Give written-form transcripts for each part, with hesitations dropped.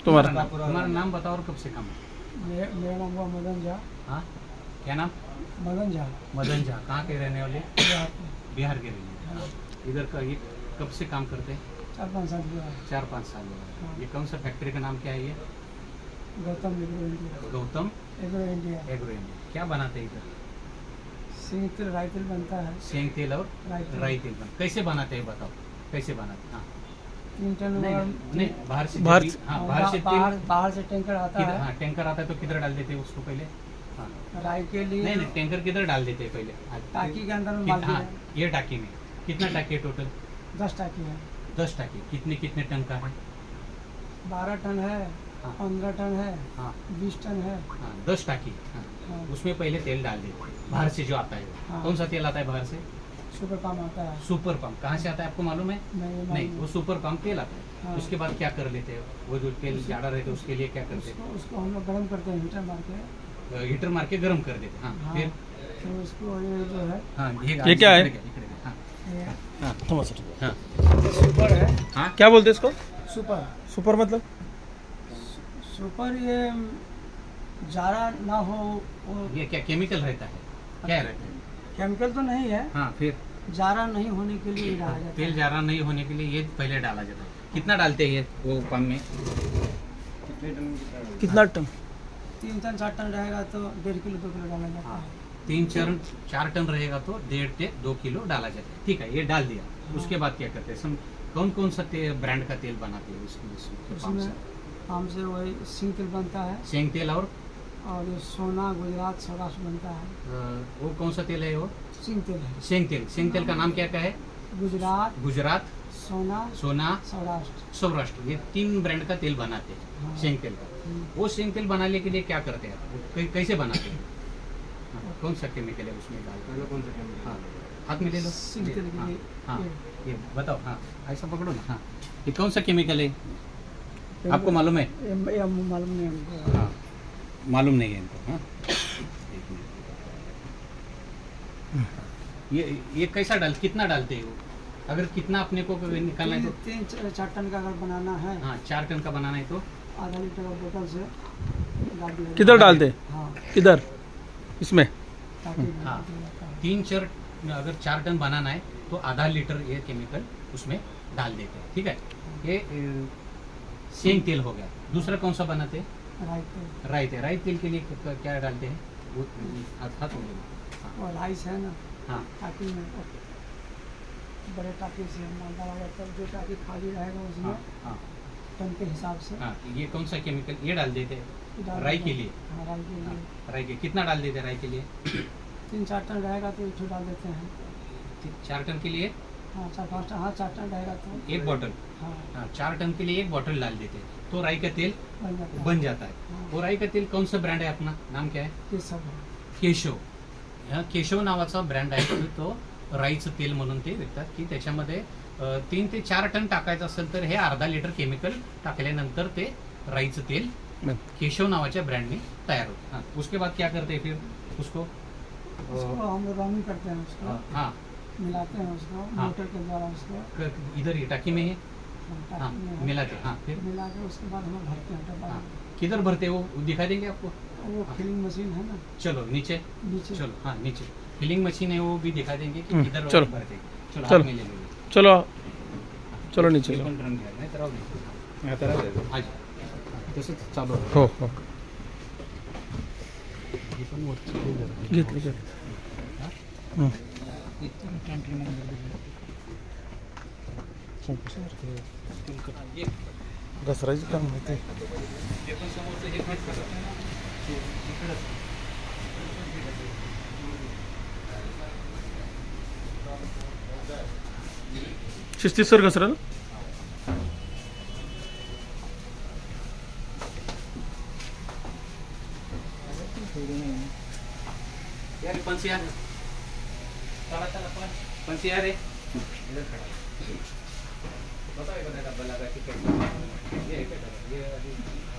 तुम्हारा नाम बताओ और कब से काम है? मेरा नाम हुआ मदन झा। हाँ, क्या नाम? मदन झा। मदन झा कहाँ के रहने वाले? बिहार के रहने वाले। इधर का ये कब से काम करते हैं? 4-5 साल हुआ। 4-5 साल हुआ। ये कौन सा फैक्ट्री का नाम क्या है? ये Gautam agro India. Gautam agro India. Agro India. क्या बनाते हैं इधर? सेंग तेल, राई तेल बनता है। सेंग तेल और राई तेल कैसे बनाते हैं बताओ, कैसे बनाते हैं? हाँ 3 टन। नहीं, बाहर से बाहर से टैंकर आता है। हाँ, टैंकर आता है तो किधर डाल देते हैं उसको पहले? हाँ, राई के लिए नहीं, टैंकर किधर डाल देते हैं पहले? टाकी के अंदर में। हाँ, ये टाकी में कितना टाकी है टोटल? 10 टाकी है। 10 टाकी। कितने टन का है? 12 टन है। हाँ। 15 टन है। हाँ। 20 टन है। हाँ, 10 टाकी। हाँ। हाँ। उसमें पहले तेल डाल देते हैं बाहर से जो आता है। हाँ। कौन सा तेल आता है बाहर से? सुपर पंप आता है। सुपर पंप कहाँ से आता है आपको मालूम है? नहीं, वो सुपर पंप तेल आता है। हाँ। उसके बाद क्या कर लेते हैं? वो जो तेल ज़्यादा रहते हैं उसके लिए क्या करते हैं? उसको हम लोग गर्म करते हैं, हीटर मार के। हीटर मार के गर्म कर देते हैं। हाँ, फिर उसको ये जो है। हाँ, ये क्या है? हाँ, हाँ, हाँ, सुपर है। हाँ, क्या बोलते हैं इसको? सुपर। सुपर मतलब? सुपर ये ज़्यादा ना हो वो। ये क्या केमिकल रहता है? क्या रहता है? केमिकल तो नहीं है। हाँ, फिर ज़्यादा नहीं होने के लिए डाला जाता है। तेल ज़्यादा नहीं होने के लिए ये पहले डाला जाता है। कितना डालते हैं ये वो पंप में? कितना टन? 3 टन 4 टन रहेगा तो 1.5 किलो 2 किलो डाला जाता है। 3-4 टन रहेगा तो 1.5 से 2 किलो डाला जाता है। ठीक है, ये डाल दिया। उसके बाद क्या करते हैं? कौन सा ब्रांड का तेल बनाते हैं उसमें? हमसे वही सिंग तेल बनता है। सेंग तेल और ये सोना, गुजरात, सौराष्ट्र बनता है। वो कौन सा तेल है? वो सिंग तेल है। सेंग तेल का नाम क्या है? गुजरात, सोना, सौराष्ट्र। ये 3 ब्रांड का तेल बनाते हैं। हाँ। सेंग तेल का। वो सेंग तेल बनाने के लिए क्या करते हैं? कैसे बनाते हैं? हाँ, कौन सा केमिकल है उसमें डालते हैं? कौन सा केमिकल? हाँ, हाथ में ले लो। सिंग तेल के लिए। हाँ, ये बताओ। हाँ, ऐसा पकड़ो ना। हाँ, ये कौन सा केमिकल है? आपको मालूम है? मालूम नहीं हमको। हाँ, मालूम नहीं है इनको। हाँ, ये कैसा कितना डालते हैं वो? अगर कितना अपने को निकालना है तो 3-4 टन का अगर बनाना है। हाँ, 4 टन का बनाना है तो आधा लीटर का बोतल से डाल दिया। किधर डालते? हाँ, किधर? इसमें? हाँ, 3-4 अगर 4 टन बनाना है तो आधा लीटर ये केमिकल उसमें डाल देते हैं। ठीक है, ये सेंग तेल हो गया। दूसरा कौन सा बनाते हैं? राई तेल के लिए क्या डालते हैं? वो हाथ हो गया। और राइस है ना। हाँ, टाकी में बड़े टाकी से डाला जाता है। जो टाकी खाली रहेगा उसमें हाँ, टन के हिसाब से। हाँ, ये कौन सा केमिकल ये डाल देते हैं? राई के लिए। हाँ, राई के लिए। राई के कितना डाल देते हैं? राई के लिए 3-4 टन रहेगा तो 1 डाल देते हैं। 4 टन के लिए? हाँ, 4-5 टन। हाँ, 4 टन रहेगा तो 1 बॉटल। हाँ, हाँ, 4 टन के लिए 1 बॉटल डाल देते हैं तो राई का तेल बन जाता है। हाँ। वो राई का तेल कौन सा ब्रँड आहे? अपना नाम क्या आहे? ये सब है। केशव. ह्या केशव नावाचा ब्रँड आहे. तो राईचं तेल म्हणून ते विकतात की त्याच्यामध्ये 3 ते 4 टन टाकायचं असेल तर हे अर्धा लिटर केमिकल टाकल्यानंतर ते राईचं तेल केशव नावाच्या ब्रँडने तयार होतं. हाँ, उसके बाद क्या करते हैं फिर उसको हम लोग रनिंग करते हैं उसको. हाँ, मिलाते हैं उसको. हाँ, मोटर के द्वारा उसको इधर ही टाकी में है. हाँ, मिलाते. हाँ, फिर मिला के उसके बाद हम भरते हैं डब्बा. हाँ, किधर भरते हैं वो दिखा देंगे आपको? वो फिलिंग मशीन है ना. चलो नीचे. चलो हाँ, नीचे फिलिंग मशीन है, वो भी दिखा देंगे कि किधर भरते हैं. चलो हाथ में ले लेंगे. चलो नीचे. नाही तर आज तसंच चालू आहे. हो हो घेतली. घसरायचं काम माहिती आहे. शिस्तीसर घसरा ना. यार पंछी यार चला पंछी यार इधर खड़ा बताओ एक डब्बा लगा कि ये है क्या डब्बा ये अभी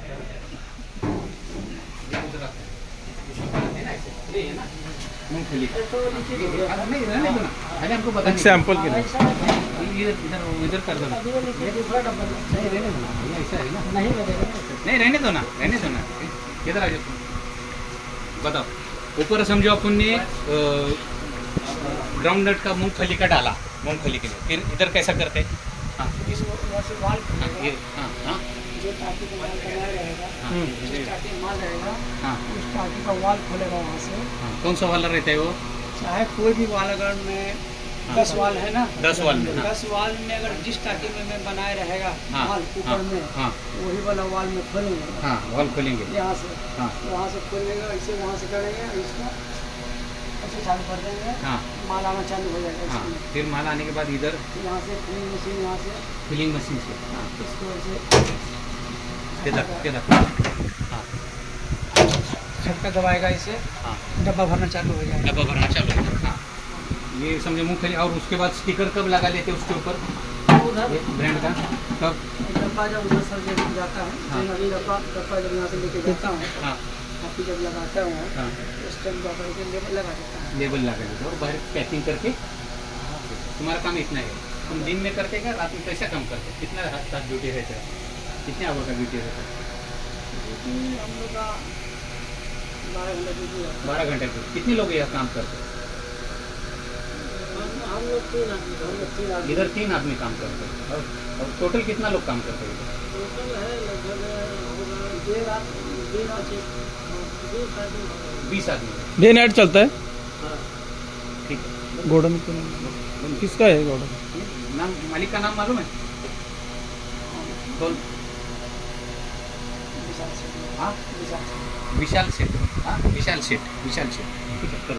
ये उधर आता है ना ऐसे ये है ना मूंगफली नहीं रहने दो ना. अरे हमको बता सैंपल के लिए इधर इधर इधर कर दो ना. ये दूसरा डब्बा नहीं रहने दो ना. ऐसा है ना. नहीं नहीं रहने दो ना, रहने दो ना, किधर आ जाओ तुम, बताओ। ऊपर समझो अपन ने ग्राउंड नट का मूंगफली का डाला, मूंगफली के लिए, फिर इधर कैसा करते? हाँ वैसे वाल ये हाँ हाँ जो टाकी का वाल बनाया रहेगा, जिस टाकी में माल रहेगा हाँ उस टाकी का वाल खोलेगा वहाँ से। हाँ, कौन सा वाला रहता है वो? चाहे कोई भी वाल, अगर में 10 वाल है ना, 10 वाल में, हाँ। 10 वाल में अगर जिस टाकी में मैं बनाए रहेगा हाँ, माल ऊपर हाँ, में, हाँ वही वाला वाल में खोलेंगे। हाँ वाल खोलेंगे, यहाँ से हाँ वहाँ से खोलेंगे, ऐसे वहाँ से करेंगे, इसको ऐसे चालू कर देंगे, हाँ माल आना चालू हो जाएगा हाँ। इसमें। फिर माल आने के बाद इधर यहाँ से फिलिंग मशीन, यहाँ से फिलिंग मशीन से, हाँ इसको ऐसे किधर हाँ झटका दबाएगा, इसे हाँ डब्बा भरना चालू हो जाएगा। डब्बा भरना चालू है, हाँ। ये समझो मूंगफली, और उसके बाद स्टिकर कब लगा लेते उसके ऊपर उधर ब्रांड का? कब? डब्बा जब उधर सर जब जाता है, हाँ। अभी डब्बा जब यहाँ से लेके जाता हूँ, हाँ आपकी जब लगाता हूँ हाँ उस टाइम डब्बा के लेबल लगा देता है। लेबल लगा लेते और बाहर पैकिंग करके। तुम्हारा काम इतना है, तुम दिन में करते क्या, रात में कैसा काम करते? कितना साथ ड्यूटी रहता है, कितने आवर का ड्यूटी रहता है? हम लोग का 12 घंटे ड्यूटी रहता 12 घंटे पे कितने लोग यहाँ काम करते हैं? है। हम लोग 3 आदमी, हम लोग 3 आदमी। इधर 3 आदमी काम करते हैं, और टोटल कितना लोग काम करते हैं इधर? टोटल है लगभग देर रात 20 आदमी। डे नाइट चलता है। ठीक है। गोडाउन किसका है गोडाउन? नाम, मालिक का नाम मालूम है? कौन? हाँ विशाल सेठ, हाँ विशाल सेठ, विशाल सेठ, ठीक है।